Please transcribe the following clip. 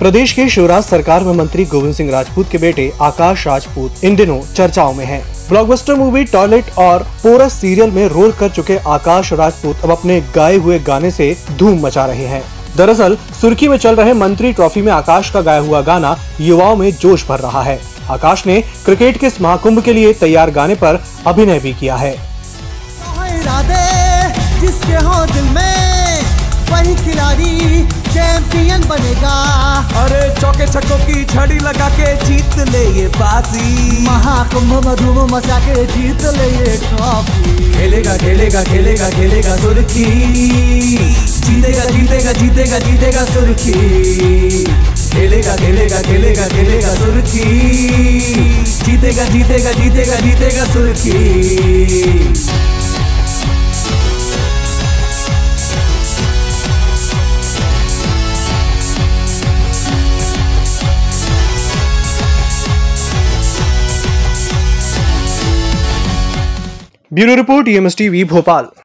प्रदेश के शिवराज सरकार में मंत्री गोविंद सिंह राजपूत के बेटे आकाश राजपूत इन दिनों चर्चाओं में हैं। ब्लॉकबस्टर मूवी टॉयलेट और पोरस सीरियल में रोल कर चुके आकाश राजपूत अब अपने गाए हुए गाने से धूम मचा रहे हैं। दरअसल सुर्खी में चल रहे मंत्री ट्रॉफी में आकाश का गाया हुआ गाना युवाओं में जोश भर रहा है। आकाश ने क्रिकेट के इस महाकुंभ के लिए तैयार गाने पर अभिनय भी किया है। जिसके हो दिल में वही खिलाड़ी चैंपियन बनेगा। अरे चौके छक्कों की छड़ी लगा के जीत ले ये बाजी, महाकुंभ में धूम मचा के जीत ले ये ट्रॉफी। खेलेगा खेलेगा खेलेगा खेलेगा सुर्खी, जीतेगा जीतेगा जीतेगा जीतेगा सुर्खी। खेलेगा खेलेगा खेलेगा खेलेगा सुर्खी, जीतेगा जीतेगा जीतेगा जीतेगा सुर्खी। Bureau report EMS TV Bhopal.